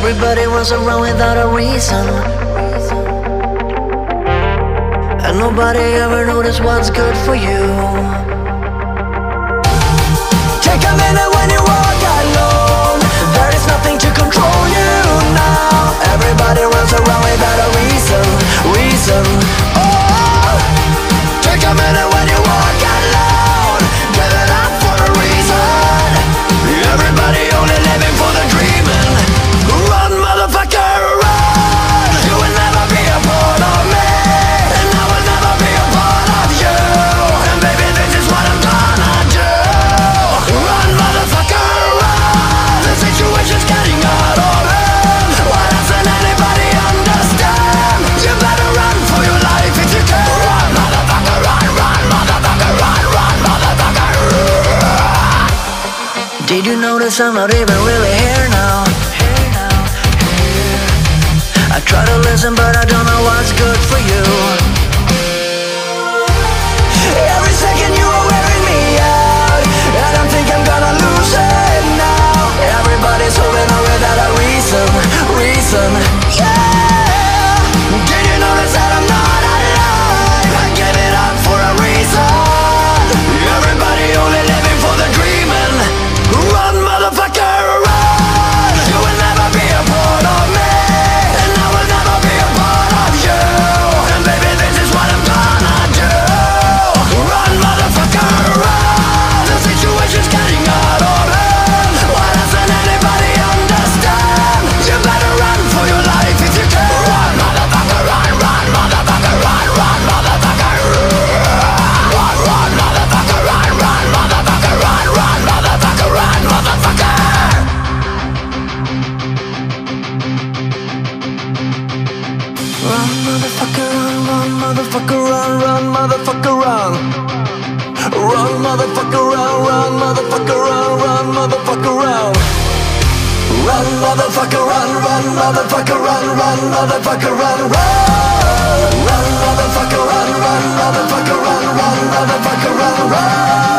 Everybody runs around without a reason, and nobody ever notices what's good for you. Take a minute when you walk alone. There is nothing to control you now. Everybody runs around without a reason. Oh, take a minute when you walk alone. Give it up for a reason. Everybody only living for the dreaming. Run, motherfucker, run. You will never be a part of me, and I will never be a part of you. And baby, this is what I'm gonna do. Run, motherfucker, run. The situation's getting out of hand. Why doesn't anybody understand? You better run for your life if you can. Run, motherfucker, run, run, motherfucker, run, run, motherfucker. Did you notice I'm not even really here now? I try to listen, but I don't know what's good for you. Every second you are wearing me out. I don't think I'm gonna lose it now. Everybody's holding on without a reason. Yeah. Did you notice that I'm not alive? I give it up for a reason. Everybody only living for the dreaming. Run, motherfucker, run. You will never be a part of me, and I will never be a part of you. And baby, this is what I'm gonna do. Run, motherfucker, run. The situation's getting out of hand. Why doesn't anybody understand? You better run for your life if you can. Run, motherfucker, run, run, motherfucker, run, run, motherfucker. Run, run, motherfucker, run, run, motherfucker, run, run, motherfucker, run, motherfucker. Run, motherfucker, run, motherfucker, run, motherfucker, run. Run, motherfucker, run, motherfucker, run, motherfucker, run. Run, motherfucker, run, motherfucker, run, motherfucker, run. Run, motherfucker, run, motherfucker, run, motherfucker, run.